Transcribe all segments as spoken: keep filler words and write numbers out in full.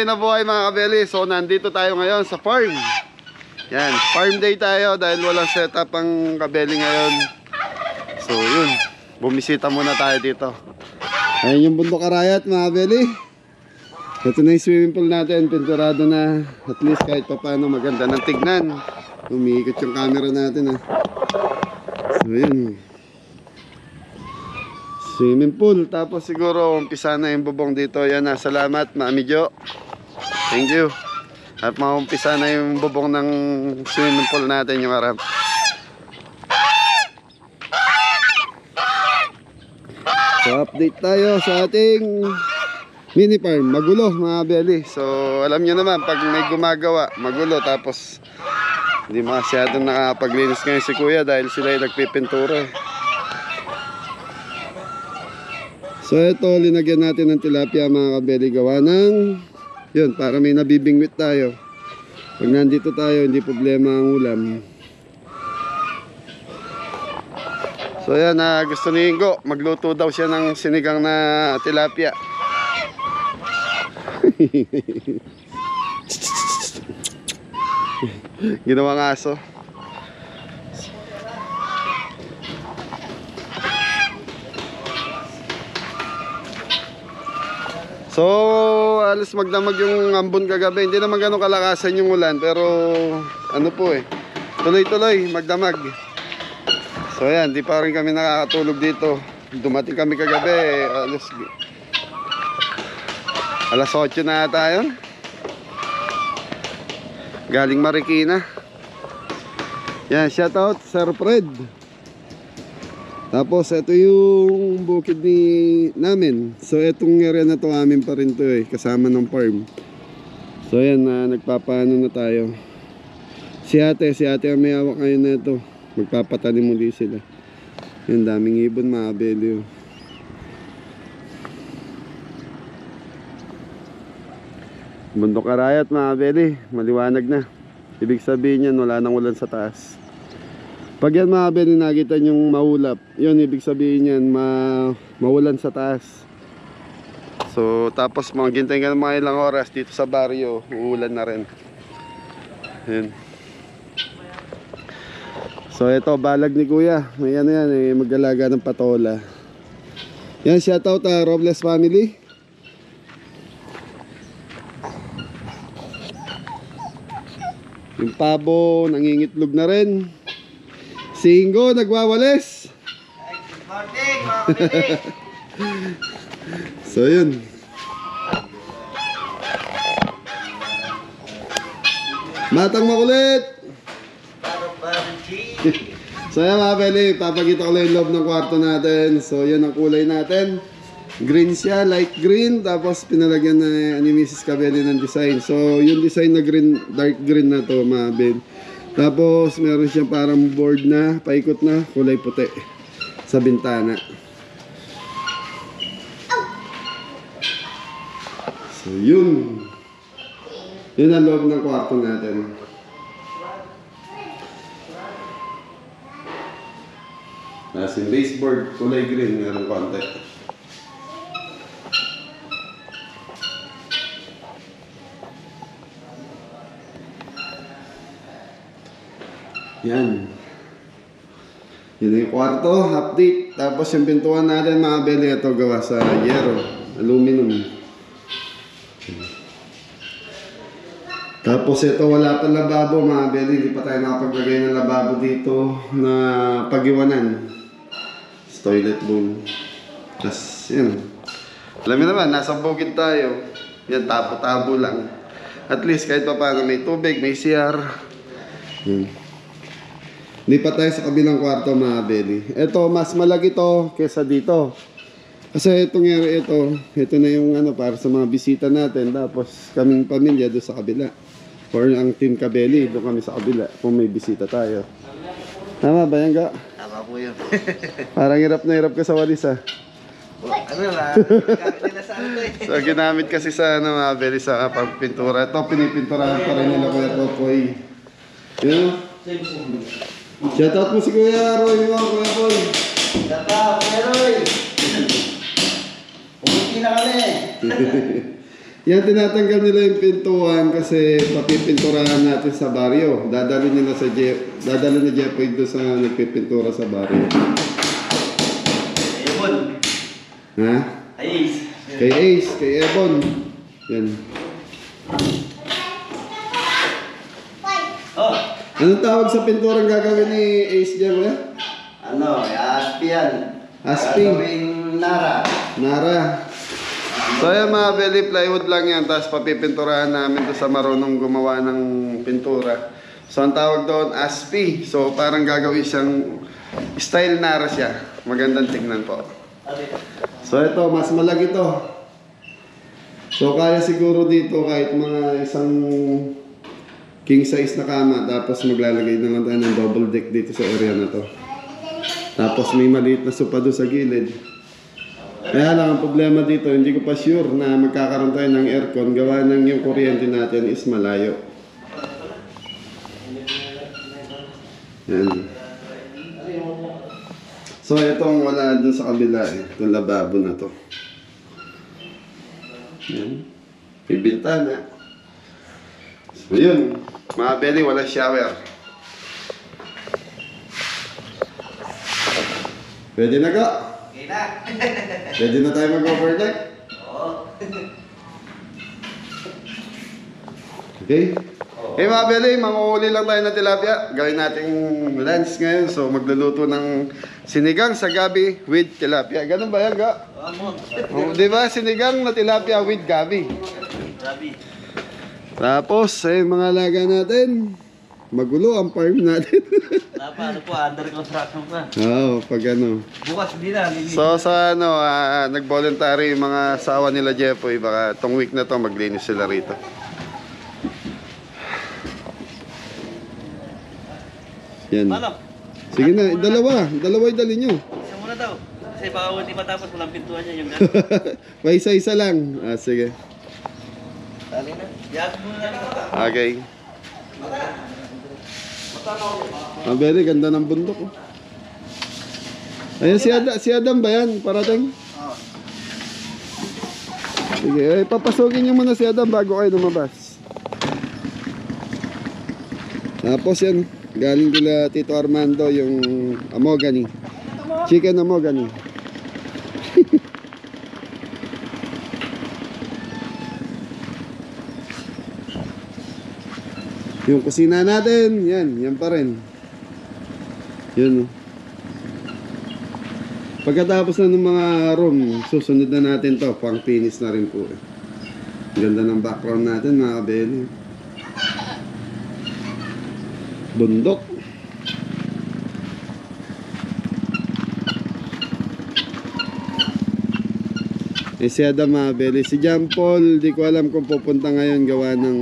buhay na buhay mga kabeli. So nandito tayo ngayon sa farm. Yan, farm day tayo dahil walang setup ang kabeli ngayon. So yun, bumisita muna tayo dito. Ayan yung bundok Arayat mga kabeli. Ito na yung swimming pool natin, pinturado na. At least kahit pa paano maganda ng tignan. Umiikot yung camera natin ha. So yun, swimming pool. Tapos siguro umpisa na yung bubong dito. Yan na, salamat Mami Jo. Thank you. At maumpisa na yung bubong ng swimming pool natin, yung harap. So update tayo sa ating mini farm. Magulo mga beli. So alam nyo naman, pag may gumagawa, magulo. Tapos hindi masyadong nakapaglinis ngayon si kuya dahil sila yung nagpipintura. So ito, linagyan natin ng tilapia mga kabeli. Gawa ng yun, para may nabibingwit tayo. Pag nandito tayo, hindi problema ang ulam. So yan, uh, gusto ni Ingo, magluto daw siya ng sinigang na tilapia. Ginawang aso. So alas magdamag yung ambon kagabi. Hindi naman ganun kalakasan yung ulan, pero ano po eh, tuloy-tuloy magdamag. So ayan, di pa rin kami nakakatulog dito. Dumating kami kagabi alas alas otso na tayo. Galing Marikina. Yan, shout out Sir Fred. Tapos ito yung bukid ni namin. So itong area na to amin pa rin to eh, kasama ng farm. So yan, uh, nagpapaano na tayo. Si ate, si ate ang may hawak ngayon na ito. Magpapatanim muli sila. Yan, daming ibon mga kabeli. Bundok Arayat mga kabeli, maliwanag na. Ibig sabihin yan, wala nang ulan sa taas. Pag yan mga kabeli nakita nyong maulap, yun ibig sabihin yan, ma maulan sa taas. So tapos maghintay ka ng mga ilang oras dito sa baryo, uulan na rin. Yan. So ito, balag ni kuya. May ano yan eh, mag-alaga ng patola. Yan, shoutout uh, Robles family. Yung pabo, nangingitlog na rin. Si Ingo, nagwawalis. Good morning, mga kapatid. So yun. Matang makulit. So yan mga peli, papakita ko lang yung loob ng kwarto natin. So yan ang kulay natin. Green siya, light green. Tapos pinalagyan na ni Missus Cabelli ng design. So yung design na green, dark green na to mga peli. Tapos meron siyang parang board na paikot na kulay puti sa bintana. So yun. Yun ang loob ng kwarto natin. As in baseboard, kulay green, meron konti. Yan. Yun yung kwarto, update. Tapos yung pintuan natin mga beli, ito gawa sa yero, aluminum. Tapos ito, wala pa lababo mga beli, hindi pa tayo nakapaglagay ng lababo dito na pag-iwanan. Toilet bowl. Tapos yun. Alam mo naman, nasa bukid tayo. Yan, tabo-tabo lang. At least kahit pa paano may tubig, may C R. Yun. Hindi pa tayo sa kabilang kwarto mga beli. Ito, mas malaki to kesa dito. Kasi itong area ito, ito na yung ano para sa mga bisita natin. Tapos kaming pamilya doon sa kabila. Or ang team Cabelli, doon kami sa kabila kung may bisita tayo. Tama ba yan ka? Tama po yun. Parang hirap na hirap ka sa walis ha. Ano na, gamit nila sa ano eh. So ginamit kasi sa ano mga beli sa pagpintura. Ito pinipinturahan pa rin nila Kuya Popoy. Yun. Shoutout mo si Kuya Roy mo, Kuya Poy. Shoutout, Kuya Roy. Pumunti na kami. Yan, tinatanggal nila yung pintuan kasi papipinturahan natin sa baryo. Dadali nila sa Jeff, dadali ni Jeffoy doon sa nagpipintura sa baryo. Ebon. Ha? Ayos. Kay Ace, kay Ebon. Yan. Oh. Anong tawag sa pinturang gagawin ni Ace Jeffoy? Ano, Aspi yan. Aspi. Gagawing Nara. Nara. So ayan mga belly, plywood lang yan. Tapos papipinturahan namin to sa marunong gumawa ng pintura. So ang tawag doon, Aspi. So parang gagawin siyang style Nara siya. Magandang tignan po. So ito, mas malaki to. So kaya siguro dito kahit mga isang king size na kama. Tapos maglalagay na lang tayo ng double deck dito sa area na to. Tapos may maliit na sopa doon sa gilid. Kaya lang ang problema dito, hindi ko pa sure na magkakaroon tayo ng aircon. Gawa ng yung kuryente natin is malayo. Yan. So itong wala dun sa kabila eh. Itong lababo na to. Yan. May bintana. So yun. Mga belly, wala shower. Pwede na ka? Okay na. Pwede na tayo mag-overnight? Oo. Okay? Okay mga belly, manguhuli lang tayo ng tilapia. Gawin nating lunch ngayon. So magluluto ng sinigang sa gabi with tilapia. Ganun ba yan, Ga? Oh, di ba? Sinigang na tilapia with gabi. Gabi. Tapos, eh, mga alaga natin. Magulo ang farm natin. Napa, ano po, under construction pa. Oo, pag ano. Bukas hindi na. Lili. So sa ano, ah, nag-voluntary yung mga asawa nila Jeffoy. Baka tong week na to maglinis sila rito. Yan. Paano? Sige na, dalawa. Dalawa yung dali nyo. Isa muna daw. Kasi baka hindi matapos, walang pintuan niya yung gano'n. May isa-isa lang. Ah, sige. Tali na. Yag mo na lang. Okay. Ah, very ganda ng bundok. Oh. Ayan, si, Ad si Adam ba yan? Parating? Oo. Sige, eh, papasukin niyo muna si Adam bago kayo lumabas. Tapos yan, galing kila Tito Armando yung amogani. Chicken amogani. Yung kusina natin, yan, yan pa rin. Yun. Oh. Pagkatapos na ng mga room, susunod na natin to, pang finish na rin po. Eh. Ganda ng background natin mga kabeli. Bundok. Eh si Adam mga kabeli. Si John Paul, di ko alam kung pupunta ngayon gawa ng...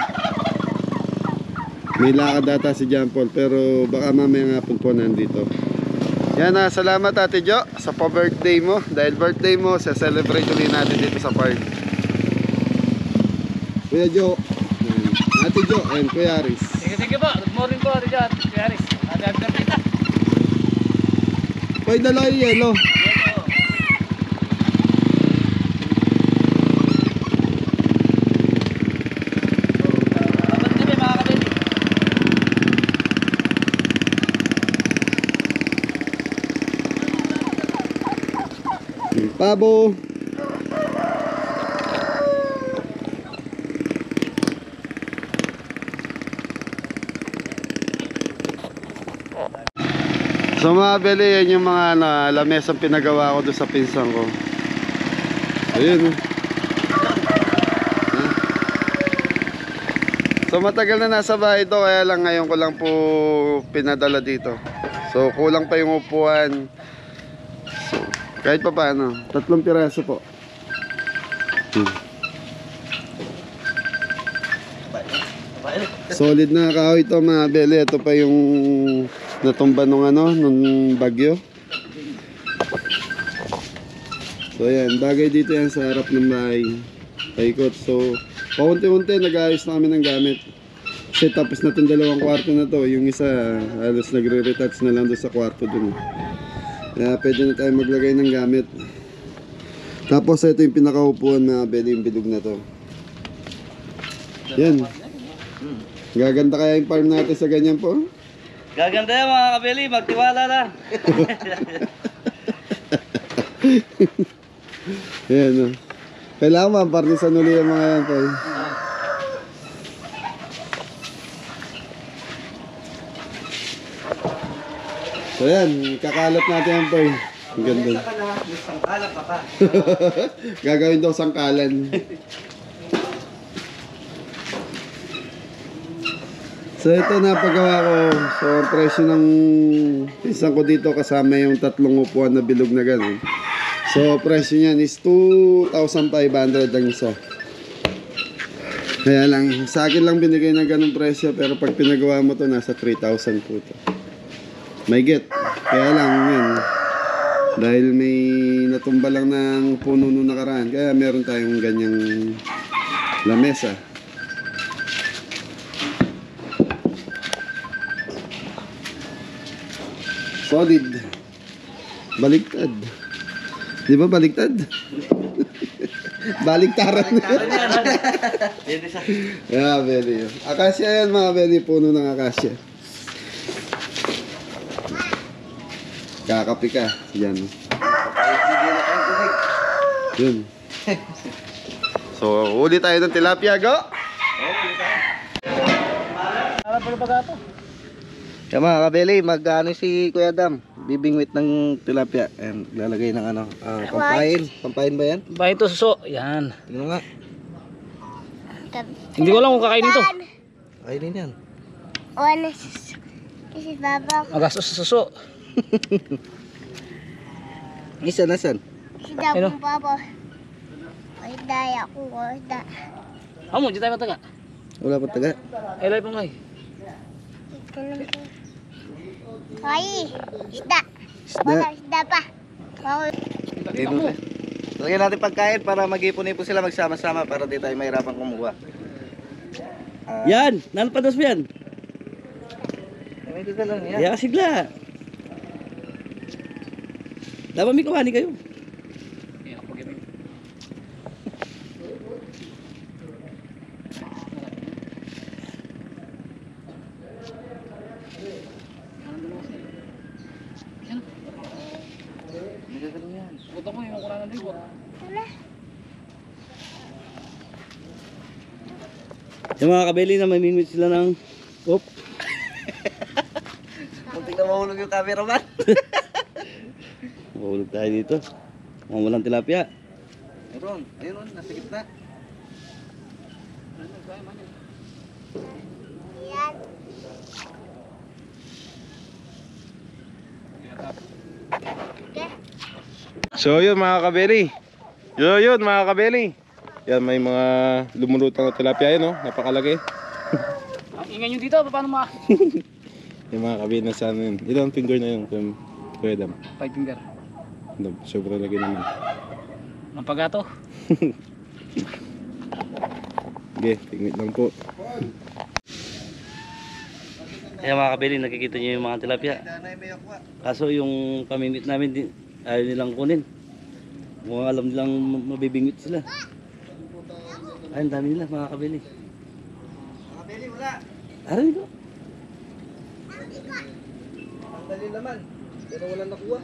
May lakad data si John Paul, pero baka mamaya nga po nandito. Yan na, salamat Ate Jo sa pa-birthday mo. Dahil birthday mo, sa celebrate ulit natin dito sa park. Kuya Jo, Ate Jo, and Kuya Aris. Sige, sige po. Good morning po, Ate Jot. Kuya Aris. Ate Ate Ate. Pwede dala yung yelo. Pabo. So mga beli, yan yung mga ano, lamesang pinagawa ko doon sa pinsan ko. Ayun. Oh. So matagal na nasa bahay ito, kaya lang ngayon ko lang po pinadala dito. So kulang pa yung upuan. So, kahit pa paano, tatlong piraso po. Hmm. Solid na kahoy ito mga beli. Ito pa yung natumba nung ano, nung bagyo. So yan, bagay dito yan sa harap ng bahay. Paikot. So, paunti-unti nag-ayos na kami ng gamit. Kasi tapos na itong dalawang kwarto na to. Yung isa, halos nagre-retouch na lang doon sa kwarto dun. Kaya pwede na tayo maglagay ng gamit. Tapos ito yung pinakaupuan na beli yung bilog na to. Yan. Gaganda kaya yung farm natin sa ganyan po. Gaganda yan mga kabeli, magtiwala lang. Yan o. Kailangan maparnisan ulit yung mga yan po. So yan, kakalat natin yan po. Ang ganda. Saka na, may sangkalap pa pa. Gagawin daw sangkalan. So ito napagawa ko. So ang presyo ng pinsan ko dito kasama yung tatlong upuan na bilog na gano'n. So presyo niyan is two thousand five hundred ang isa. Kaya lang, sa akin lang binigay ng ganong presyo pero pag pinagawa mo to nasa three thousand po to. May get. Kaya lang yun. Dahil may natumba lang ng puno nung nakaraan. Kaya meron tayong ganyang lamesa. Solid. Baliktad. Di ba baliktad? Baliktaran. Hindi sa... Yeah, belly. Akasya yan mga belly. Puno ng akasya. Kakapi ka. Yan. Yun. So, uli tayo ng tilapia, go! Kaya mga kabeli, mag-ano si Kuya Dam, bibingwit ng tilapia. Ayan, lalagay ng ano, uh, pampain. Pampain ba yan? Bahay ito suso. Yan. Tingnan nga. Hindi ko alam kung kakainin to. Kainin yan. One is, this is Baba. Magastos sa suso. Isa nasan? Si Dab Ano? ng Baba. Ay, daya ko. Da. Amo, di tayo mataga. Wala pa taga. Ay, live mo ngay. Ito lang po. Ay, isda. Isda. Wala, isda pa. Wow. Lagyan natin pagkain para mag-ipon-ipon sila magsama-sama para di tayo mahirapan kumuha. Ah, Yan! Nalpados mo yan. May dito lang yan. Ya, sigla. Dapat may kawani kayo. Yung mga kabeli na mamimit sila ng op. Muntik na mahulog yung cameraman. Mahulog tayo dito. Mga walang tilapia. Meron. Ayun, oh, nasa gitna. Yan. So yun mga kabeli. Yun yun mga kabeli. Yan may mga lumulutang na tilapia yun, no? Napakalaki. Ang ingay nyo dito, paano ma... Yung mga kabeli na sana yun. Ilang finger na yun kung pwede. Five finger. Sobrang lagi naman. Ang pagato. Okay, tingit lang po. Kaya mga kabeli, nakikita nyo yung mga tilapia. Kaso yung pamimit namin, din, ayaw nilang kunin. Mukhang alam nilang mabibingwit sila. Ay, ang dami nila mga kabeli. Mga kabeli, wala. Aray ko. Ang dali naman. Pero walang nakuha.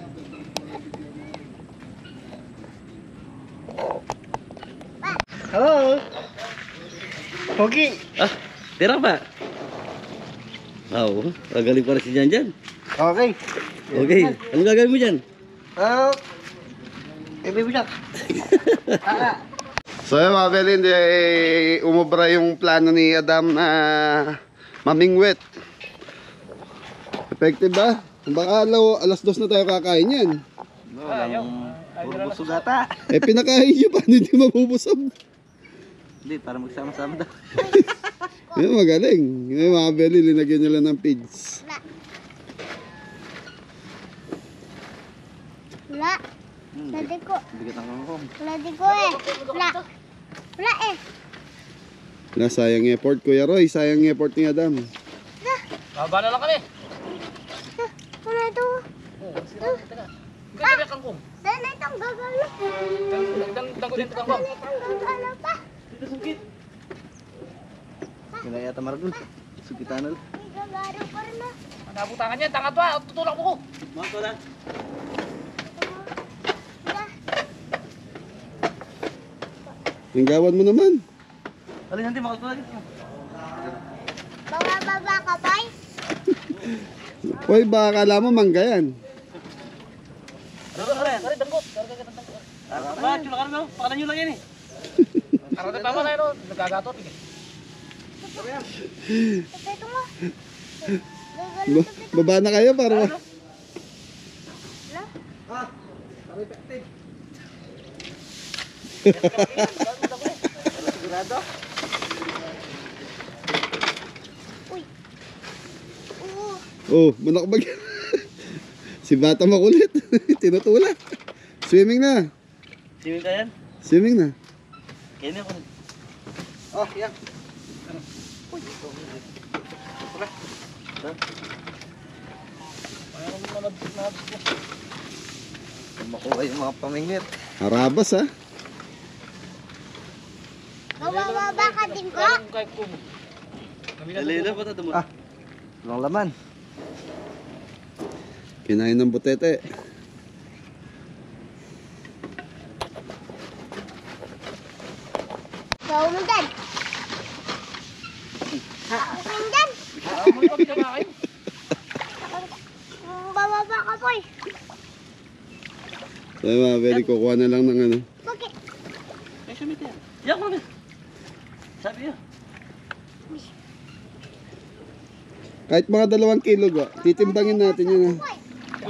Hello? Pogi. Ah, tira pa. Oo, magaling pa rin si Jan Jan. Okay. Okay, ano gagawin mo dyan? Oh. Eh, baby shark. Ah, So yun mga kabeli, hindi eh, umubra yung plano ni Adam na mamingwit. Effective ba? Baka alaw, alas dos na tayo kakain yan. walang puro busog ata. Eh pinakain nyo paano hindi mabubusog? Hindi, para magsama-sama daw. Yun magaling. Yung mga kabeli, linagyan nyo lang ng pids. Wala. Wala di ko. Bigat ang kangkong. Wala di ko eh. Wala. Wala eh. Na sayang effort Kuya Roy, sayang effort ni Adam. Baba na lang kami. Wala ito. Ganda kang kong. Dahil na itong gagalo. Dang dang dang dang Dahil na itong gagalo pa. Sila yata maragul. Sukitanal. Ay, gagaro pa rin na. Nabutangan niya, tangat ba? Tutulak mo ko. Mga ko lang. Hanggawan mo naman. Alin hindi makagulay. Baba, baba ka, boy. Hoy, baka akala mo mangga yan. Ano ba? Kare danggot. Kare ka danggot. Ah, chula kare mo. Pakalan niyo lang yan eh. Karate pa mo na yun, nagagatot. eh. Ito mo. Ba- baba na kayo para ma- Sigurado? Oo. Oh, manakbag. Si Bata makulit. Tinutulak. Swimming na. Swimming ka yan? Swimming na. Yan ako. Oh, yan. Makuha yung mga pamingit. Harabas ha. Baba, baba ka din ko. Kahit kung Dali na pa ito mo. Ah. Walang laman. Kinain ng butete. Ikaw mo dyan. Ako mo dyan. mo yung pinakain. Bababa ka, boy. Sabi mga very kukuha na lang ng ano. Bakit? Ay, sumit yan. Yak mo na. Sabi niya. Kahit mga dalawang kilo ga, titimbangin natin yun ha. Boy.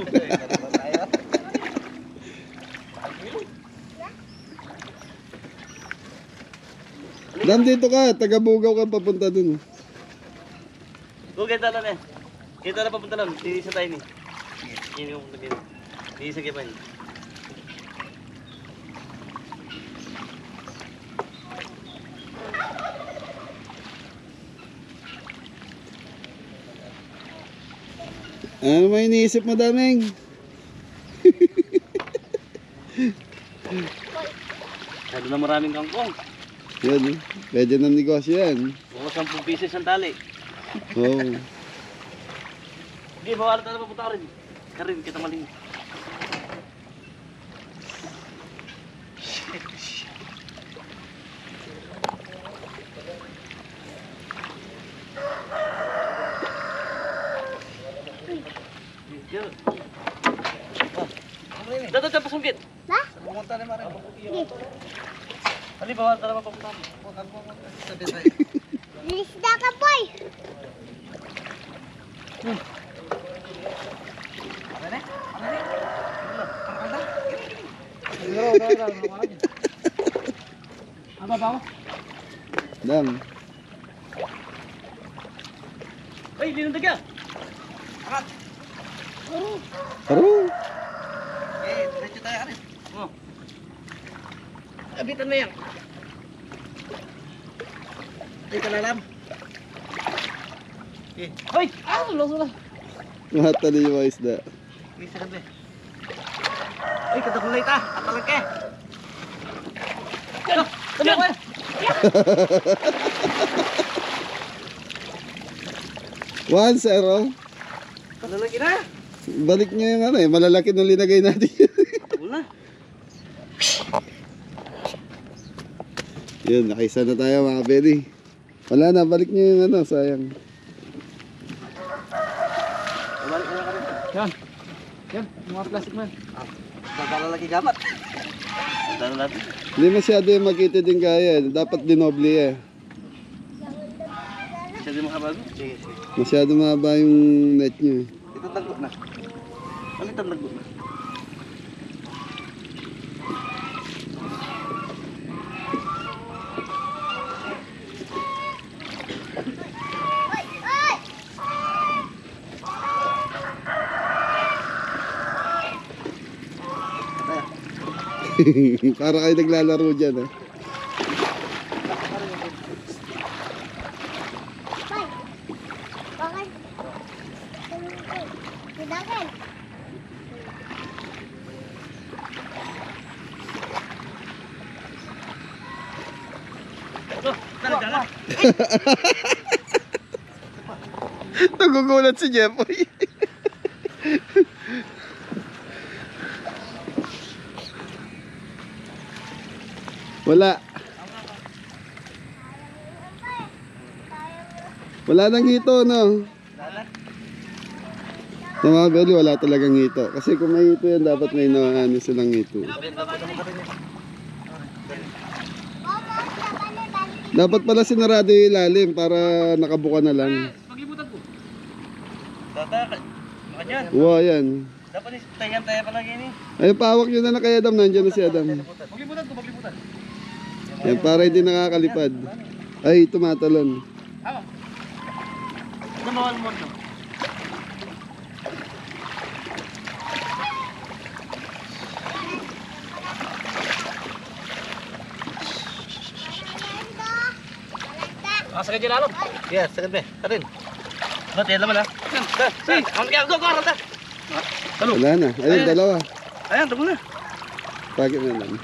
Dam, dito ka, taga-bugaw ka papunta dun. Go, kita lang eh. Kita na papunta lang. Iisa tayo ni. Yun yung nagin. Iisa kayo pa niya. Ano may iniisip mo, Daming? Masyado na maraming kangkong. Yan, eh. Pwede ng negosyo yan. Mga sampung pieces ang tali. Oo. Oh. Hindi, bawalan tayo papunta rin. Karin, kita maling. Dato, dato, pasungkit. Ha? Pumunta na marin. Sige. Hali, bawalan tayo papunta. Lisda ka, boy. Ano ba mo? Dam. Ay, hindi nang dagya. Taro. Eh, diretso tayo arin. Oh. Abitan na yan. Hindi ka lalam. Hoy! Ah, sulo, sulo. Mata na yung mga isda. Bisa ka ba? Ay, katakulay ta. Atalag ka. Yan! Yan! One, zero. Kalalagi na. Balik niya yung ano eh, malalaki nung linagay natin. Wala. Yun, nakaisa na tayo mga buddy. Wala na, balik niyo yung ano, sayang. Balik na ka rin. Yan! Yan! Mga plastic man. Kalalagi gamat. Punta na natin. Hindi masyado yung magkita din kaya, dapat dinoble eh. Siya din makabago. Sige, sige. Masyado mahaba yung net niyo. Ito tagot na. Palitan lagot na. Oy, oy! Para kayo naglalaro dyan eh. Boy. Bakit? Sidakan. Ito, dala, dala. Nagugulat si Jeffoy. Wala. Wala nang hito, no? Sa mga belly, wala talagang hito. Kasi kung may hito yan, dapat may na, ano silang hito. Dapat pala sinarado yung ilalim para nakabuka na lang. Paglibutan ko. Tata, makanya. Wow, yan. Dapat tayang-taya palagi ni. Ay, pawak nyo na na kay Adam. Nandiyan na si Adam. Paglibutan ko, paglibutan. Yan, para hindi nakakalipad. Ay, tumatalon. Tama. Ano bawal mo to? Ah, sakit dyan alon. Yes, sakit be. Karin. Ba't yan naman ha? Si, ang kaya go, go, aranda. Wala na. Ayun, dalawa. Ayan, tamo na. Pagit na lang.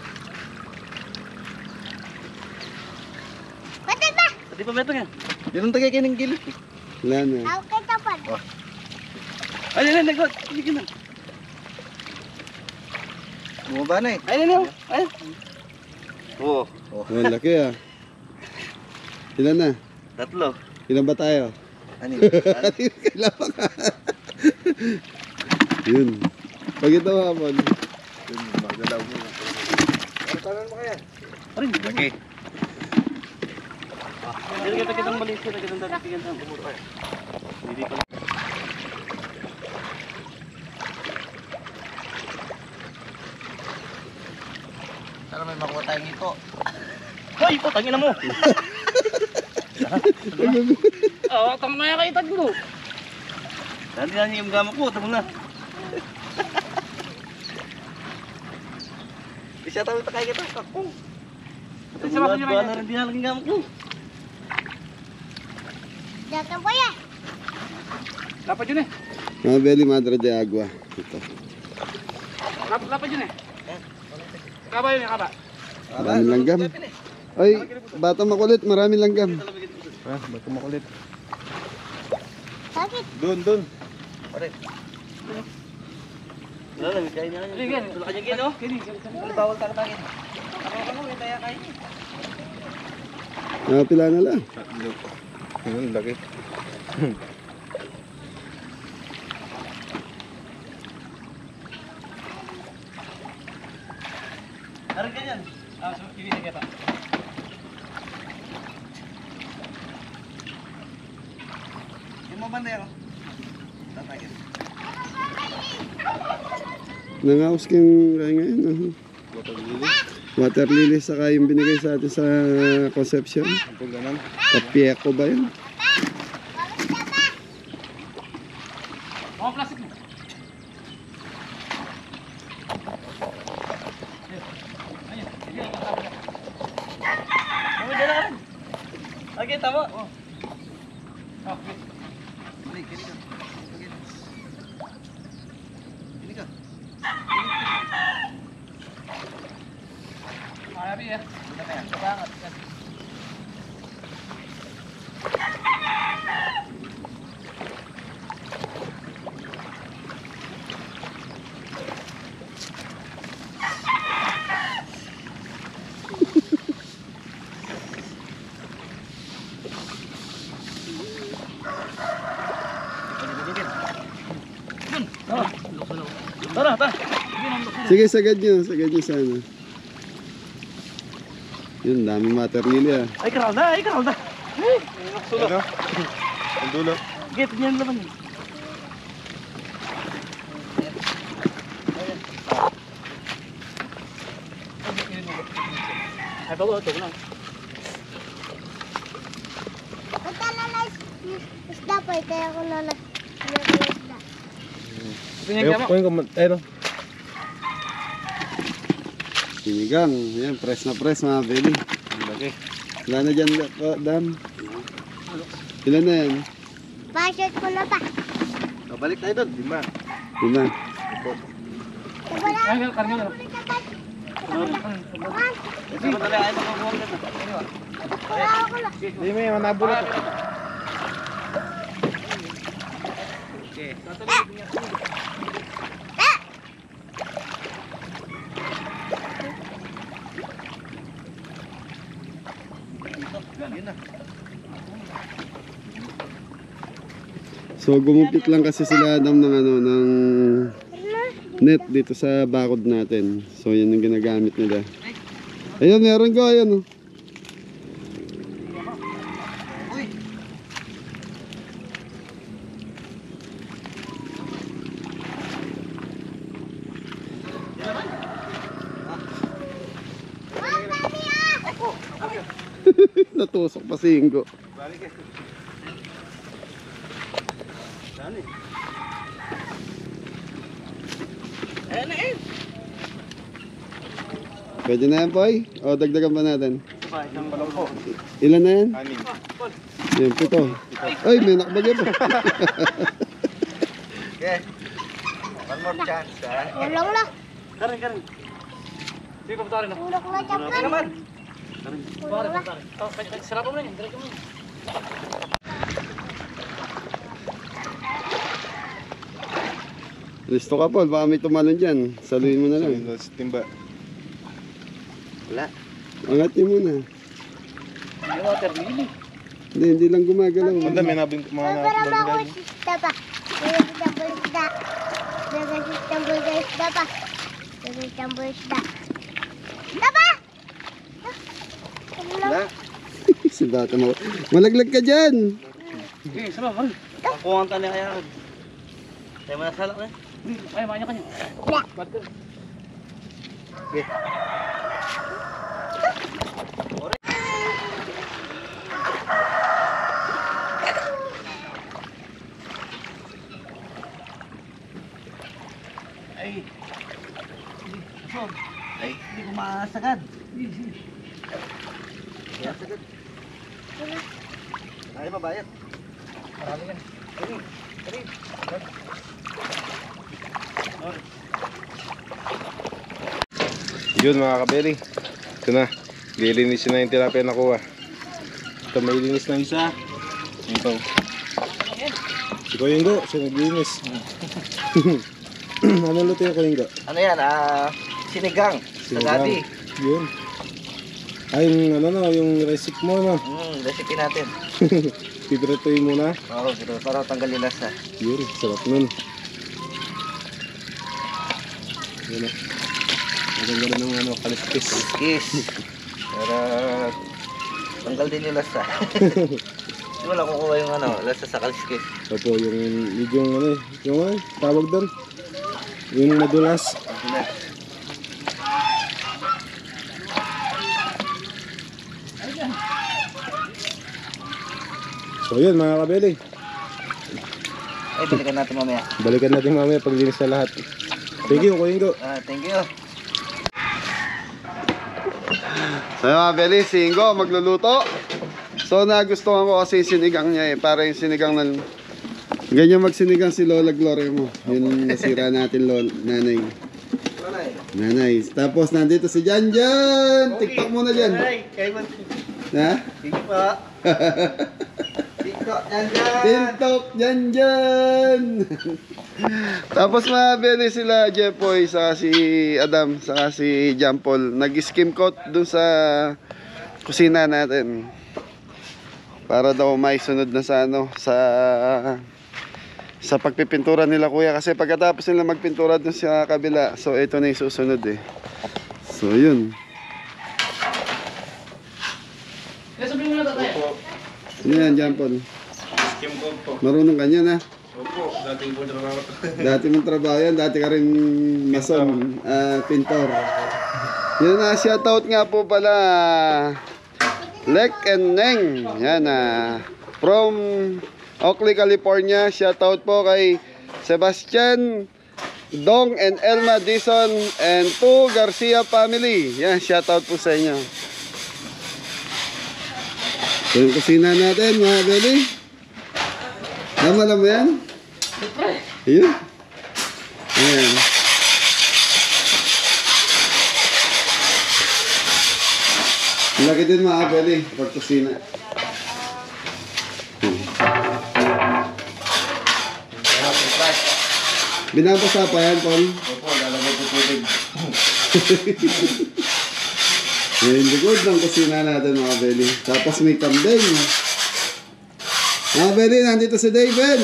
Pati ba? Pati pa meto yan. Yun ang tagay kining gilid. Wala na. Ako kay tapan. Ayun, ayun, nagod. Sige na. Bumaba na eh. Ayun, ayun, ayun. Oo. Oh, laki ah. Ilan na? Tatlo. Ilan ba tayo? Ano Kailan pa ka? Yun. Pag ito hapon. Yun, magalaw mo. Ano tangan mo kaya? Arin, laki. Hindi kita kitang maliit ko, kitang dati kitang umuro kaya. Hindi pa. Sana may makuha tayong ito. Hoy, putangin na mo. Ah, tama na kay itag ko. Dati na niya yung gama ko, tamo na. Isa tayo takay kita. Kakong. Tamo na, buwan na rin dinalaking gama ko. Datan po yan. Lapad yun eh. Mga belly madre de agua. Ito. Lapad, lapad yun eh. Kaba yun eh, kaba. Maraming langgam. Ay, bata makulit. Maraming langgam. Ah, baka makulit. Bakit? Doon, doon. Wala lang, kain na Sige, kanya. Wala kanya gino. Kini, kini, kini. Bawal takatangin. Ako ano, may taya kain. Nakapila na lang. Ang laki. Arin ka yan. Ah, so, kini na kita. Yung mabanda yan. Tatagin. Nangaos kang kaya ngayon. ah. Water lily. Saka yung binigay sa atin sa Conception. Kung ganun. Kapieko ba yun? Mga plastic mo. Kami dala ka rin. Okay, tama. Okay. Kini, kini ka. Kini ka. Ayabi eh. Kabangat. Tara, tara. Sige, sagad nyo. Sagad nyo sana. Yun, daming water lily ah. Ay, karal na, ay, karal na. Ay, Ano? Ang dulo. get niyan naman. Ay, bago, ito lang. Ang talalay isda po. Kaya ko na na. Isda. Pinagyan mo. Ayun. Sinigang. Yan, press na press mga belly. Laki. Wala na dyan, da- Dam. Ilan na yan? Pa-shoot ko na pa. Balik tayo doon. Lima. Lima. Diba na? Ay, karga na. Ito ba talaga ay makakuha ka na? Wala ako lang. Hindi may manabulat. So gumupit lang kasi sila Adam ng ano ng net dito sa bakod natin. So yan yung ginagamit nila. Ayun, meron ko ayun. Oh. Natusok pa si Ingo. Pwede na yan, Poy? O, dagdagan pa natin. Ilan na yan? Anim. Yan, pito. Ay, may nakbagay pa. Okay. One more chance, ha? Walang lang. Karin, karin. Sige, pabutarin na. Ulok na dyan Hindi naman. Walang lang. Oh, sarap mo na yun. Diretso mo yun. Listo ka, Paul. Baka may tumalon dyan. Saluhin mo na lang. Timba. Wala. Angatin mo na. Yung water lily. Hindi, hindi lang gumagalaw. Ang dami nabing mga Para ba ako nabing. sista pa? Nagagitambol isda. Nagagitambol ka isda pa. Nagagitambol isda. Isda pa! Wala. Si bata mo. Malaglag ka dyan. Eh, sarap, Marin. Ako ang tali kaya. Tayo mo nasalak na. Ay, manya kanya. Wala. Ba't Okay. Ay. Ay, hindi ko masagad. Yan, sagad. Ay, mabayad. marami yan. Kari. Kari. Yun mga kabeli. Ito na. Lilinisin na yung tilapia na kuha. Ito may linis na isa. Ito. Si Koyingo, siya naglinis. Ano luto yung Koyingo? Ano yan? Ah, sinigang. Sa gabi. Yun. Ay, yung ano no, yung recipe mo no. Hmm, recipe natin. Pibretoy muna. Oo, pero para tanggal yung lasa. Yun, sarap nun. Yun o. Maganda na ng ano, kaliskis. Kiss. Para tanggal din yung lasa. Hindi mo lang kukuha yung ano, lasa sa kaliskis. Opo, yung yung ano eh, yung ano, tawag doon. Yung madulas. So yun mga kabeli. Ay, balikan natin mamaya. Balikan natin mamaya pag linis na lahat. Thank you, Koyingo. Ah, thank you. So mga beli, si Ingo magluluto. So nagustuhan ko kasi yung sinigang niya eh. Para yung sinigang na... Ganyan magsinigang si Lola Gloria mo. Yun nasira natin, Lola, nanay. Nanay. Tapos nandito si Jan Jan. Tiktok muna dyan. Kayo man. Ha? Sige pa. TikTok, yan dyan. TikTok Jan Jan. Tapos mga beli sila Jepoy, saka si Adam, saka si John Paul. Nag-skim coat dun sa kusina natin. Para daw may sunod na sa ano, sa sa pagpipintura nila kuya. Kasi pagkatapos nila magpintura dun sa kabila, so ito na yung susunod eh. So yun. Kaya sabihin mo na tatay. Ano yan, John Paul? Skim ko po. Marunong ka niyan ha? Opo, dating po trabaho. Dati mong trabaho yan, dati ka rin mason, ah, pintor. Yan na, shoutout nga po pala Lek and Neng. Yan na, from Oakley, California. Shoutout po kay Sebastian, Dong and Elma Dison and to Garcia family. Yan, shoutout po sa inyo. So yung kusina natin mga beli. Tama lang mo yan? Ayun. Ayan. Lagi din mga beli pag kusina. Binabasa pa yan, Paul. Opo, lalagay po tubig. Yung likod ng kusina natin mga Beli. Tapos may kambing. Mga Beli, nandito si David.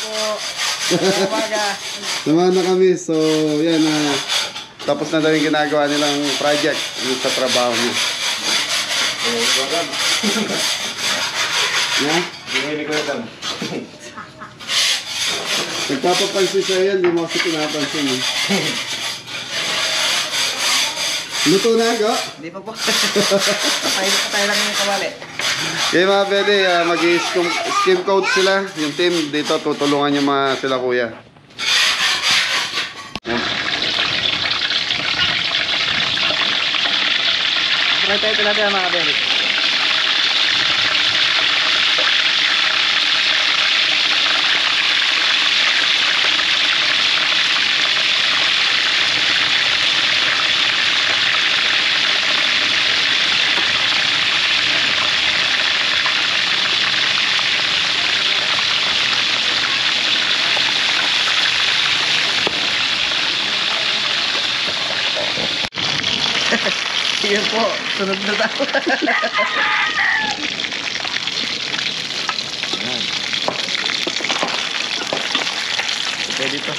Naman na kami. So, yan na. Uh, tapos na daw yung ginagawa nilang project yung sa trabaho niya. Na? Hindi ko yan. Nagpapapansin siya yan, di mo kasi pinapansin eh. Luto na ako? Hindi pa po. Patay patay lang yung kawali. Okay mga Beli, uh, mag-skim coat sila. Yung team dito tutulungan yung mga sila kuya. Yan. Try tayo tilapia mga kabeli. Yan po, sunod na tao. Pwede dito.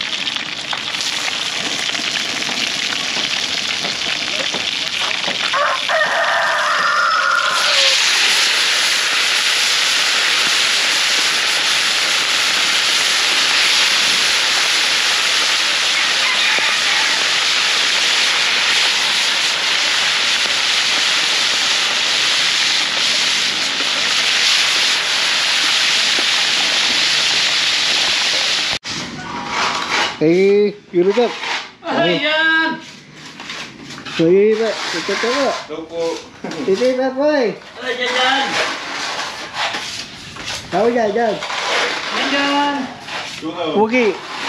Eh, yun ito. Ay, yan! So, yun ito. Ito ito po. Ito po. Ito ito po eh. Ay, yan, yan! Tawag dyan, dyan. Yan, yan! Pugi.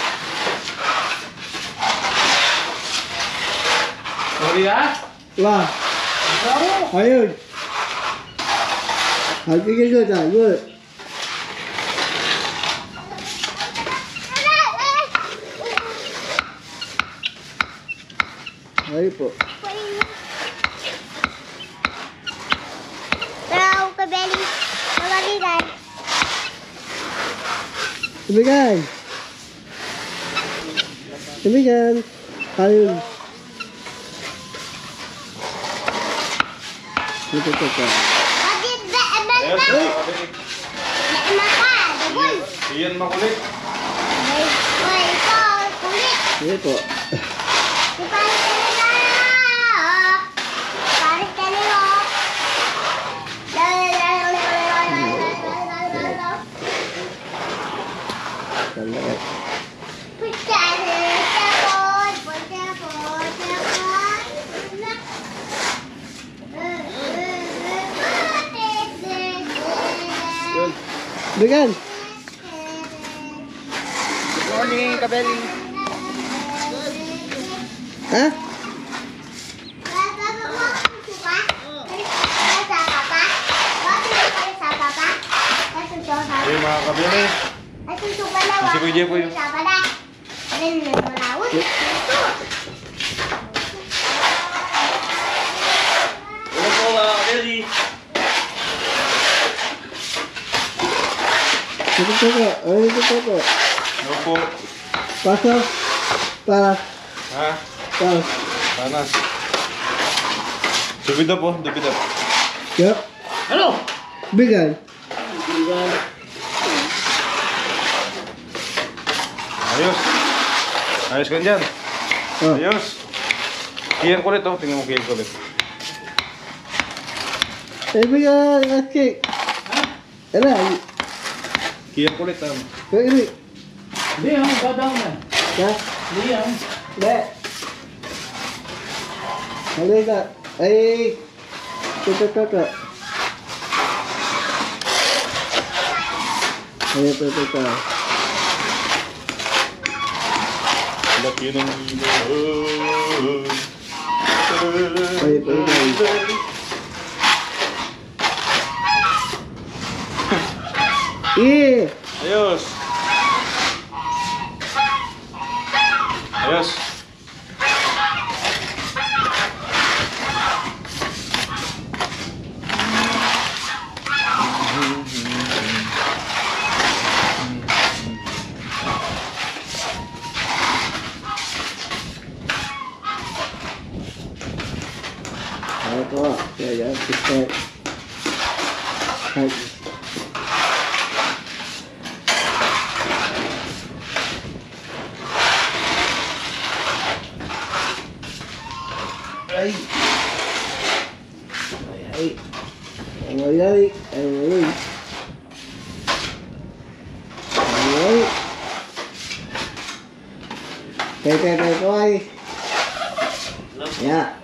Sorry, ha? Wah. Ayun. Hagigil ko dyan. Good. Ayun po. Pero kabeli, nabalikan. Tumigan. Tumigan. Ayun. Ito, ito, ito. Bakit ba, abang Ayos, ba? mga kabili. Maka, dabol. Iyan makulit. Ay, ay, ito, kulit. Ayun po. Di pares ka nila. Oh. Pares ka nila. La, la, la, la, la, la, la, la, la, la, la. Tala. Pucha, tapon, pucha, pucha, pucha. Tumigan. Good morning, Kabeli. Ha? Ayun mga kabili. Si Kuya Jeff po yun. Ano po mga kabeli? Ito, ito, ito. Ayun, ito, ito, ito. Ano po? Paso. Para. Ha? Para. Panas. Dupid up po, dupid up. Yup. Ano? Bigan. Ayos. Ayos ka dyan. Oh. Ayos. Kiyan kulit oh. Tingnan mo kiyan kulit. Eh, bigan. Okay. Ala. Kiyan kulit ah. Kaya ini. Hindi, ha? Dadang na. Ha? Hindi, ha? Le. Halika. Ay. Ito, ito, ito. Ay, ito, ito, ito. Laki ng Ay, ito, ito. Eh. Ayos. Ayos. Ito, kaya yan, sister. Ay. Ay. Ay. Ay, ay, ay. Ay, ay. Ay. Kaya, kaya, kaya, kaya. Ya.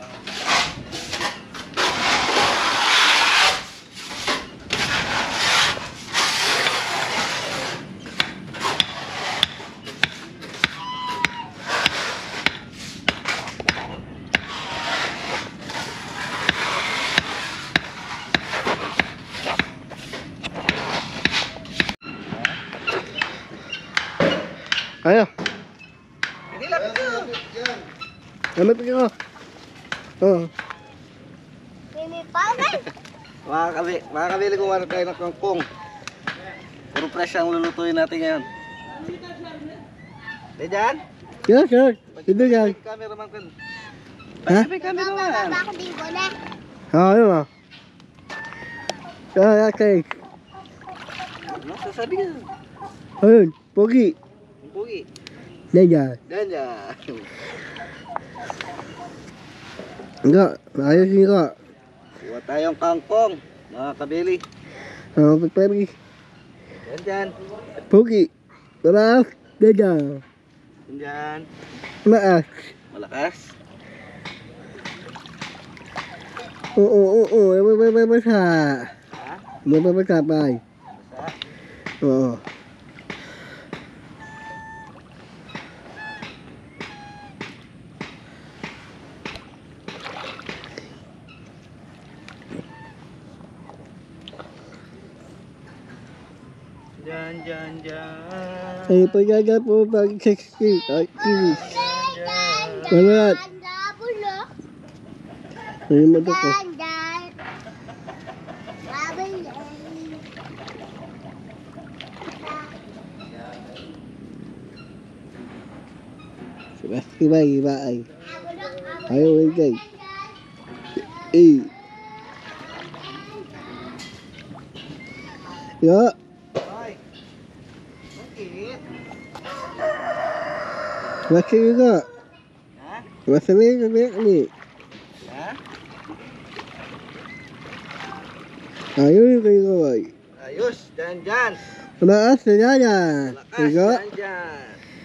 Ayo. Ini lapit ko. Lapit ko. Oh. Ini pagan. Mga kabi, mga kabili ko wala tayo ng kangkong. Puro fresh ang lulutuin natin ngayon. Di dyan? Yeah, sure. Hindi yan. Cameraman ko. Ha? May cameraman. Baka di ko na. Ah, yun ah. Ah, okay. Ano sasabi ka? Ayun, pogi. Ang pugi. Yan yan. Dyan dyan. Enggak, ayos yun ka. Kuha tayong kangkong. Mga kabili. Ah, pagpari. Dyan dyan. Pogi. Maras. Yan yan. Dyan dyan. Maas. Malakas. Oo, oo, oo. May may basa. Ha? May basa pa. Basta. Oo. Dyan dyan dyan. Ay, pagkaga po pag sexy. Ay, kinis. Malat. Tanda pulo. Ay, mata ko. Tanda. Babay. Sabah, iba, iba ay. Ayaw, ay, Eh. Ya. Ay. Bakit? Masih juga. Ha? Masih ni, ni, ni. Ha? Ayun kayo kaway. Ayos. Dyan dyan. Maas na yan. Malakas. Tiga. Dyan dyan.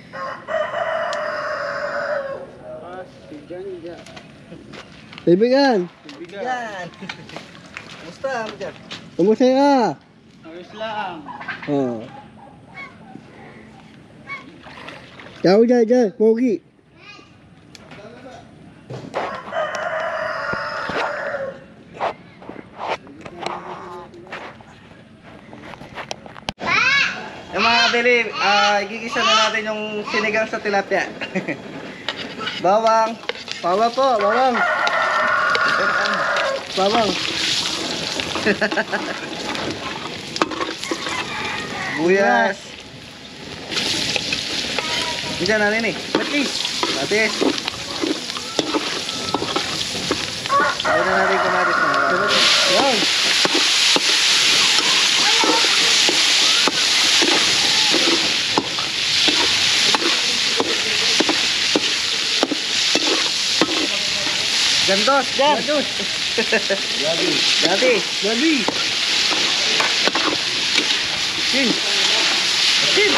Kaibigan. Yan. Kumusta mo dyan? Kamusta ka? Ayos lang. Oh. Jauh dyan, dyan. Pogi. Yung mga kabili, ah, igigisa na natin yung sinigang sa tilapia. Bawang. Bawang po, bawang. Bawang. Buyas. Diyan na rin eh. Batis. Batis. Ayaw na natin kumatis na. Yan. Gandos, dyan. Gandos. Gabi. Gabi. Gabi. Sin. Sin.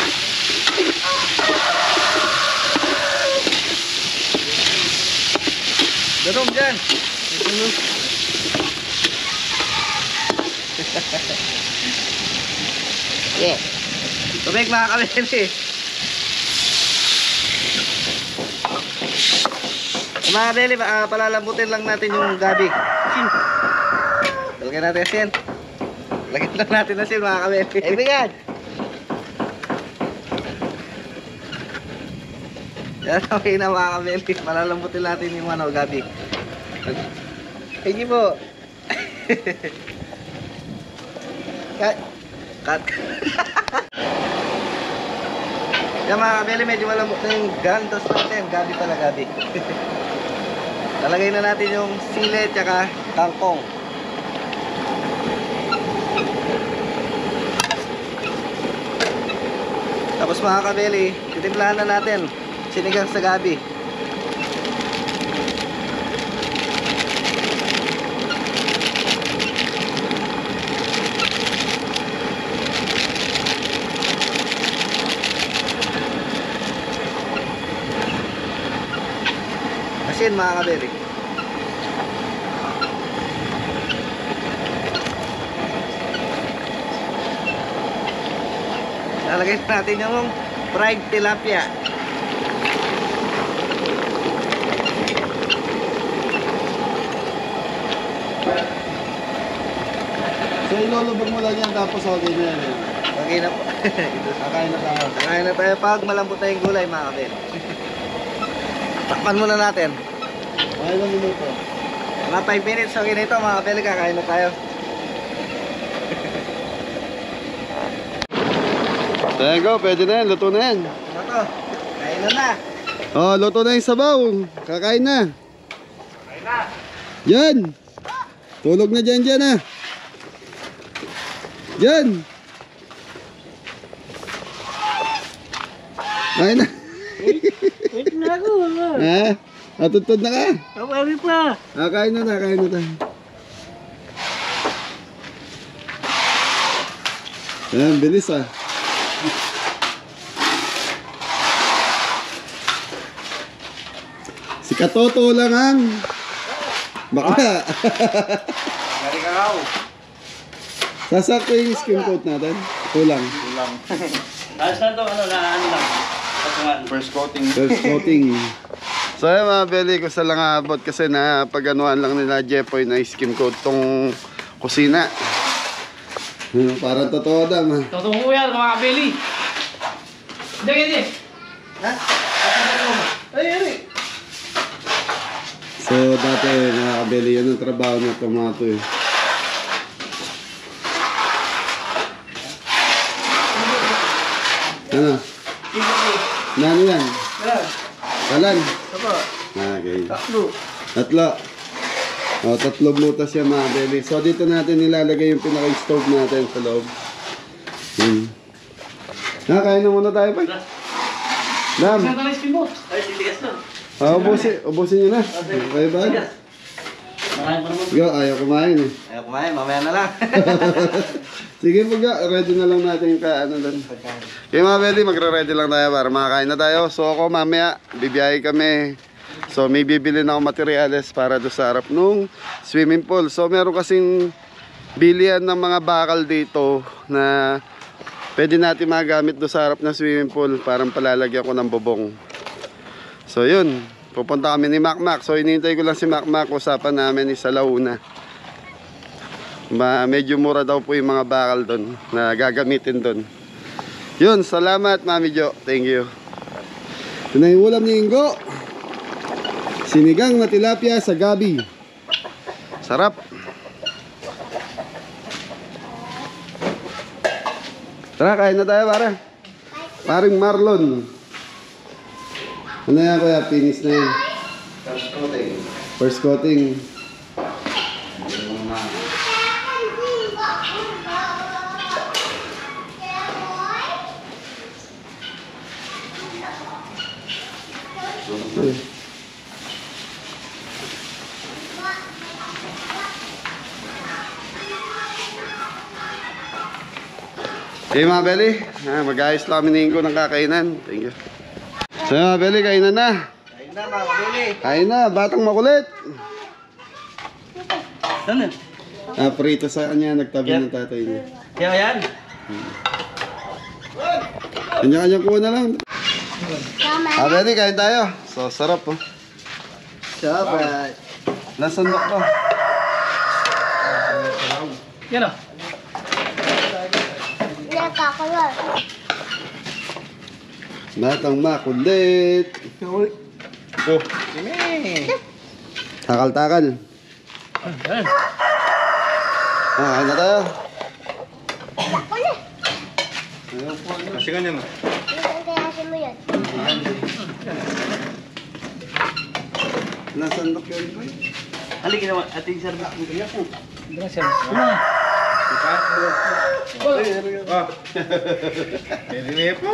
Ganom dyan. Yeah. Tubig mga kabili. Mga kabili, uh, palalambutin lang natin yung gabi. Sin. Talagyan natin asin. Lagyan lang natin asin mga kabili. Kaibigan. Yan, okay na mga kabeli. Malalambutin natin yung ano, gabi. Thank you po. Cut. Cut. Yan mga kabeli, medyo malambot na yung gantos natin. Gabi pala, gabi. Talagay na natin yung sili tsaka kangkong. Tapos mga kabeli, titimplahan na natin sinigang sa gabi. Asin mga kabeli. Lalagay natin yung fried tilapia. So ilulubog mo lang yan tapos okay na yan. eh. Okay na po. Kakain na tayo. Kakain na tayo pag malambot na yung gulay mga kabeli. Takpan muna natin. Okay lang minuto. Mga five minutes okay na ito mga kabeli. Kakain na tayo. There you go, pwede na yan, luto na yan. Ano to? Kain na na. Oh, luto na yung sabaw. Kakain na. Kain na. Yan. Tulog na dyan dyan ah. Yan. Kain na. Wait na ako. Ha? Natutod na ka. Kapari pa. Ah, kain na na, kain na tayo. Yan, bilis ah. Si Katoto lang ang bakla. Gari ka raw. Sasakto yung skin coat natin. Kulang. Kulang. Ayos na to, ano, na ano lang. Patungan. First coating. First coating. So ayun mga beli, ko sa lang abot kasi na pag-anuhan lang nila Jepoy na skin coat tong kusina. Hmm, parang totoo dam ha. Totoo ko yan mga kabeli. Hindi, hindi. Ha? Ay, ay. So dati mga kabeli, yan ang trabaho ng tomato eh. Ano? Nano yan? Kalan? Ito. Okay. Taklo. Tatlo. O, tatlo butas yan mga beli. So dito natin nilalagay yung pinaka-stove natin sa loob. Hmm. Ha, kain na muna tayo pa. Dam. Saan tayo spin mo? Ay, titigas to. Ah, ubusin, ubusin nyo na. Okay ba? Marami pa naman. Yo, ayaw kumain eh. Ayaw kumain, mamaya na lang. Sige po ga, ready na lang natin yung ka, ano lang. Okay mga beli, magre-ready lang tayo para makakain na tayo. So ako mamaya, bibiyahe kami. So may bibili na ako materyales para do sa harap nung swimming pool. So meron kasing bilihan ng mga bakal dito na pwede natin magamit do sa harap ng swimming pool. Parang palalagyan ko ng bubong. So yun, pupunta kami ni Mac Mac. So inintay ko lang si Mac Mac, usapan namin is sa Launa. Ma medyo mura daw po yung mga bakal doon na gagamitin doon. Yun, salamat Mami Jo. Thank you. Ito na yung ulam ni Ingo. Sinigang na tilapia sa gabi. Sarap. Tara, kain na tayo para. Paring Marlon. Ano yan kuya? Finish na yan. First coating. First coating. Okay mga beli, ah, mag-ayos lang kami ni Ingo ng kakainan. Thank you. So mga beli, kainan na. Kain na mga kabili. Kain na, batang makulit. Ano? Ah, prito sa kanya, nagtabi ng tatay niya. Kaya yan. Kanya-kanya kuha na lang. Tama. Ah, beli, kain tayo. So, sarap oh. Sabat. Nasandok to. Yan o. Nakakawa. Batang makulit. Oh, Takal-takal. Ah, kain na tayo. kasi ganyan. Minsan kayasin mo yan. Nasandok yun ko eh. Halika naman, ating service mo. Ah. Pwede po.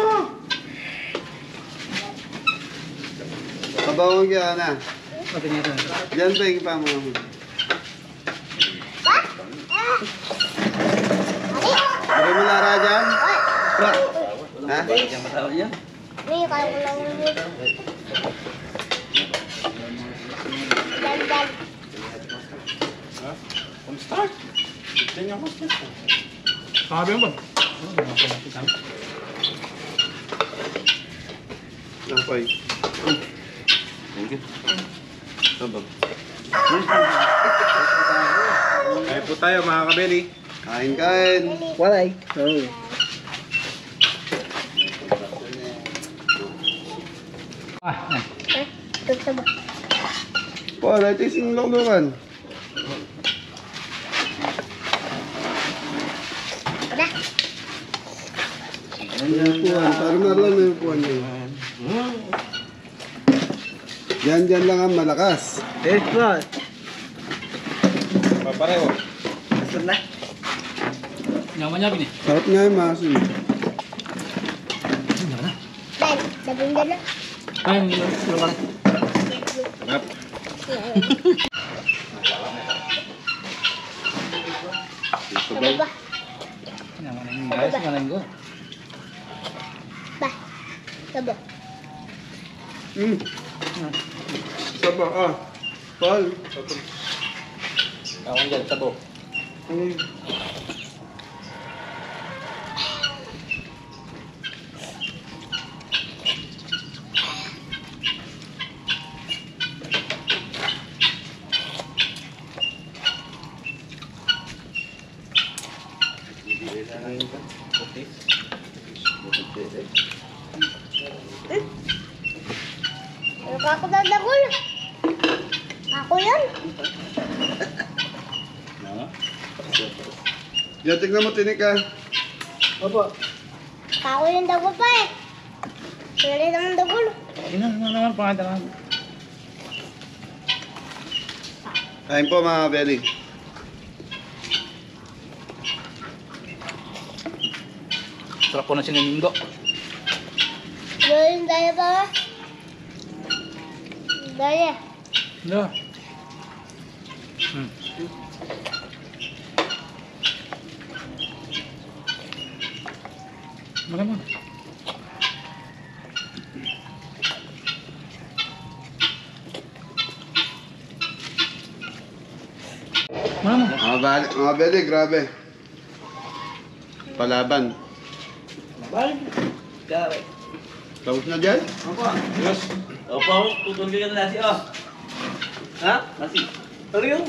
Kabawang kaya na. Diyan pa yung pa mo. Bari mo lara dyan? Ha? Yung matawag yan. May kaya ko lang yun. Dan, dan. Start. Tingnan mo. Sabi mo ba? Okay. Thank you. Sabag. Kaya po tayo mga kabeli. Kain, kain. Walay. Oh. Eh, tuto ba? Po, dahil ising luklukan. Wala. Yung upuan, para marlan na yung upuan niyo. Diyan, diyan lang ang malakas. Yes, boss. Papareho. Gusto na. Nyaman niya bin eh. Sarap nga yung masin. Dan, sabing dan na. Ay, hindi lang. Sino ba? Sarap. Ano ba? Nyaman na yung guys. Nyaman na yung go. Ba? Sabo. Hmm. Saba, ah. Paul. Ako dyan, tabo. Hmm. Ano ka ako dadagol? Ako yan. Diyan, tignan mo, tinik ka. Opo. Ako yung dagol pa eh. Sili naman dagol. Ina, ano naman pangalan naman. Kain po, mga belly. Sarap po na siniminggo. Gawin tayo pa ba? Daya. No. Hmm. Makan mo. Makan mo. Mga, bali, mga belly, grabe. Palaban. Balik. Kare. Tapos na dyan? Opo. Yes. Opo, tutulungan na nasi, oh. Ha? Nasi. Ano yun?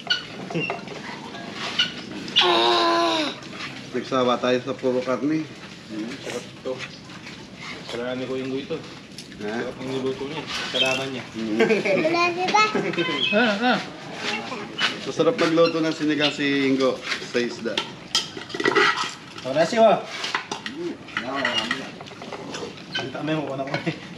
Nagsawa tayo sa puro karne. Sarap ito. Kailangan ni Kuya Ingo ito. Ha? Sarap ng niluto niya. Kalaman niya. Wala siya ba? Ah, ah. Masarap magluto ng sinigang si Ingo sa isda. Wala siya. Tama mo ko na ko.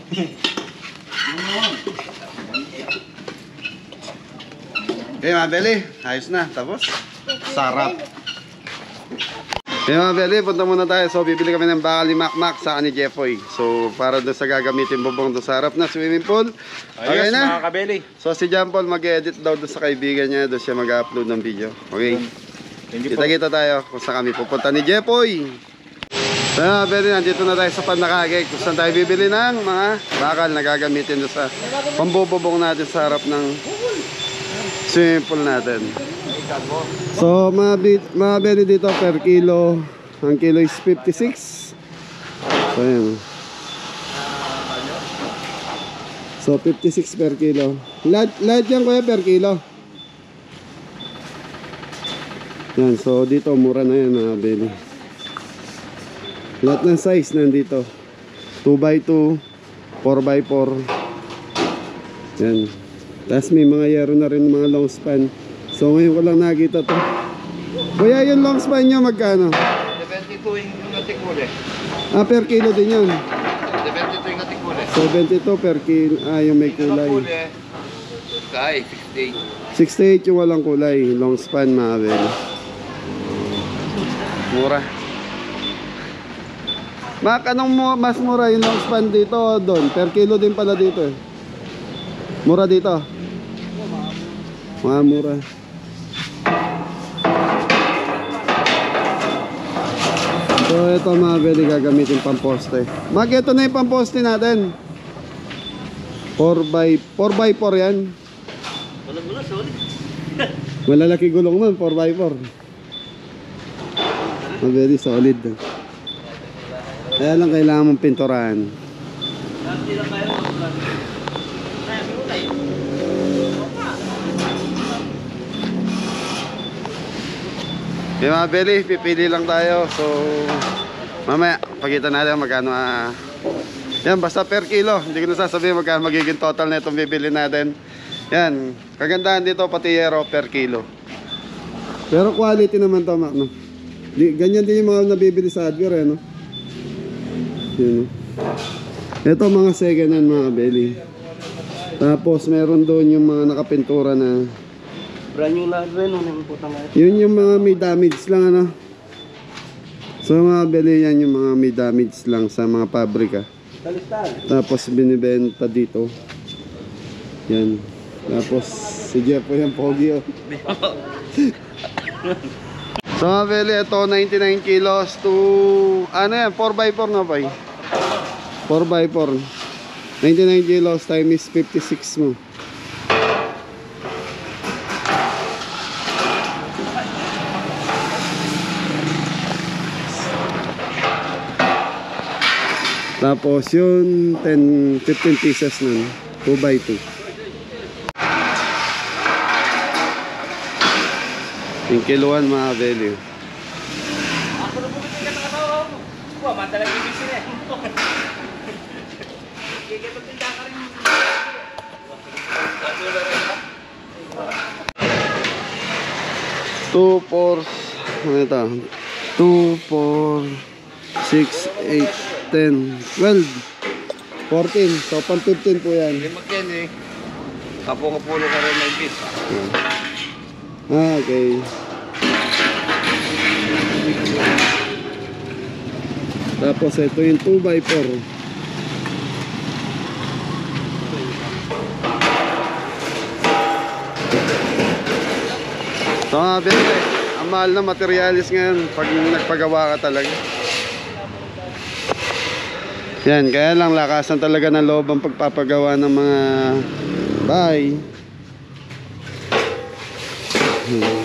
Okay, mga belly, ayos na. Tapos, sarap. Okay, mga belly, punta muna tayo. So, bibili kami ng bakal ni Makmak sa ni Jeffoy. So, para doon sa gagamitin bubong doon sa harap na swimming pool. Okay Ayos na? mga kabeli. So, si John Paul mag-edit daw doon sa kaibigan niya. Doon siya mag-upload ng video. Okay? Thank you po. Kita-kita tayo kung saan kami pupunta ni Jeffoy. So, mga belly, nandito na tayo sa Panakagig. Kung saan tayo bibili ng mga bakal na gagamitin doon sa pambububong natin sa harap ng swimming pool natin. So, mga, bit- mga belly dito per kilo. Ang kilo is fifty-six. So, ayan. So, fifty-six per kilo. Lahat, lahat yan kuya per kilo. Yan, so dito mura na yan mga belly. Lahat ng size nandito. two by two, four by four. Yan. Tapos may mga yero na rin mga long span. So ngayon ko lang nakita to. Kuya, yung long span nyo magkano? seventy-two yung nating huli. Ah, per kilo din yun. seventy-two yung nating huli. seventy-two per kilo. Ah, yung may kulay. Kay, sixty-eight. sixty-eight yung walang kulay. Long span, mga bel. Mura. Mak, anong mo, mas mura yung long span dito o doon? Per kilo din pala dito eh. Mura dito. Mga mura. So ito mga beli gagamitin pang poste. Mag, ito na yung pang poste natin. four by four yan. Wala-wala, solid. Malalaki gulong nun, four by four. Mga beli solid. Kaya lang kailangan mong pinturahan. Hindi lang kaya mag-vlog. Kaya, mulay. Okay mga beli, pipili lang tayo. So mamaya pakita natin magkano ah. Yan, basta per kilo. Hindi ko na sasabihin magkano magiging total na itong bibili natin. Yan, kagandahan dito pati yero per kilo. Pero quality naman to, Mac, no? Di, ganyan din yung mga nabibili sa Adware, eh, no? Yan, no? Ito mga second hand mga beli. Tapos meron doon yung mga nakapintura na Brand new lahat rin, nung putang nga. yun yung mga may damage lang, ano. So mga beli yan yung mga may damage lang sa mga pabrika. Talistan. Tapos binibenta dito. Yan. Tapos si Jeff po yung pogi, oh. So mga beli, ito ninety-nine kilos to ano yan, four by four na ba? four by four. ninety-nine kilos times fifty-six mo. Tapos yun ten, fifteen pieces nun, two by two. Yung kiluan mga value. Wah, madalang ibig sila. two, four, ano ito? two, four, six, eight, ten, twelve, fourteen. So, pang fifteen po yan. Hindi mag-ten eh. Kapo-kapulo ka rin ng bit. Ah, okay. Tapos ito yung two by four. So mga bebe, ang mahal na materialis ngayon pag nagpagawa ka talaga. Yan, kaya lang lakasan talaga ng loob ang pagpapagawa ng mga bahay. Hmm.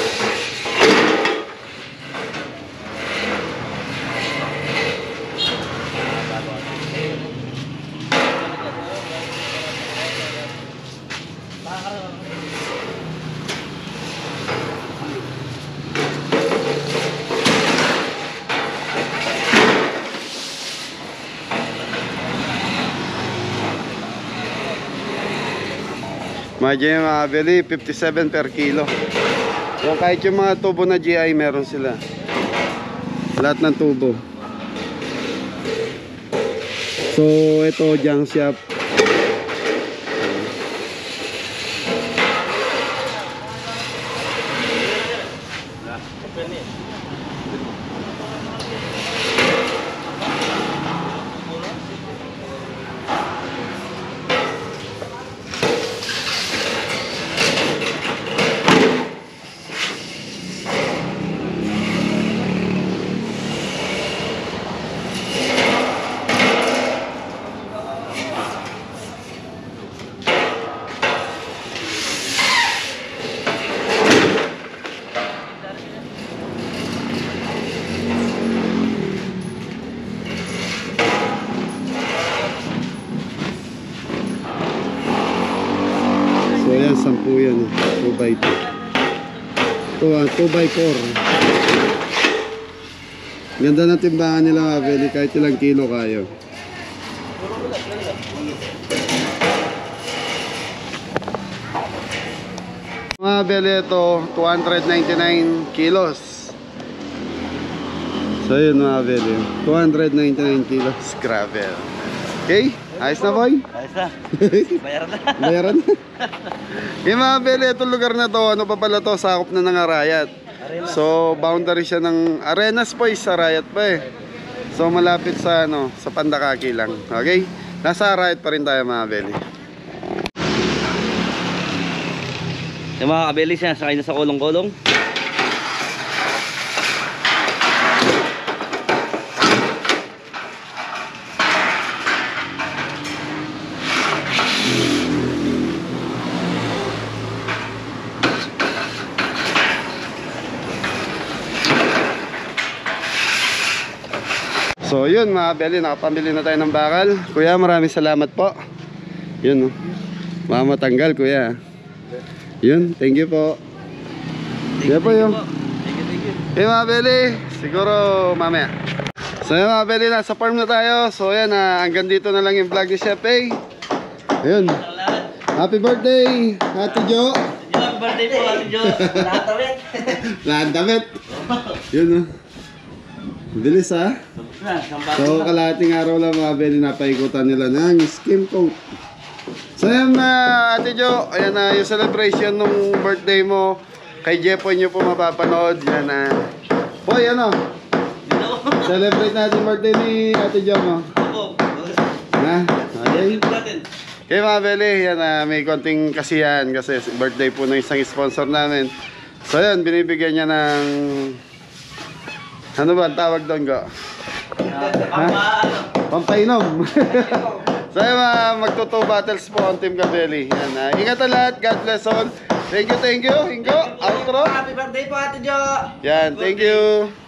Medyo yung mga beli, fifty-seven per kilo. So kahit yung mga tubo na G I meron sila. Lahat ng tubo. So ito junk shop. Sampu yan, two by two. Ito, uh, two by four. Ganda ng timbangan nila mga beli, kahit ilang kilo kayo. Mga beli ito, two hundred ninety-nine kilos. So yun mga beli, two hundred ninety-nine kilos. Grabe. Okay, ayos na boy? Ayos na. Bayaran na. Bayaran na. Yung mga beli, itong lugar na to, ano pa pala to, sakop na ng Arayat. So boundary siya ng Arenas Boys, Arayat pa eh. So malapit sa ano, sa Pandakaki lang. Okay? Nasa Arayat pa rin tayo mga beli. Yung mga kabelis yan, sakay na sa kulong-kulong. So yun mga beli, nakapamili na tayo ng bakal. Kuya, maraming salamat po. Yun, no? Mamatanggal kuya. Yun, thank you po. Thank Yan po you yun. po. Thank you, thank you. Okay mga beli, siguro mamaya. So yan mga beli, nasa farm na tayo. So yan, ah, hanggang dito na lang yung vlog ni Chef A. Ayun. Happy birthday, Ate Jo. Happy birthday po, Ate Jo. Lahat tawit. Lahat damit. Yun, no? Bilis ha. So kalahating araw lang mga beli, napaikutan nila ng skim coat. So yan na Ate Jo, ayan na yung celebration nung birthday mo. Kay Jepoy nyo po mapapanood. Yan na. Boy, ano? Celebrate natin birthday ni Ate Jo mo. Ha? Okay. Okay mga beli, yan na, may konting kasiyahan kasi birthday po ng isang sponsor namin. So yan, binibigyan niya ng... Ano ba ang tawag doon ko? Ha? Pampainom. So yun, uh, magto-two battles po ang Team Kabeli. Yan, uh, ingat ang lahat. God bless all. Thank you, thank you. Ingo, outro. Happy birthday po Ate Jo. Yan, thank you.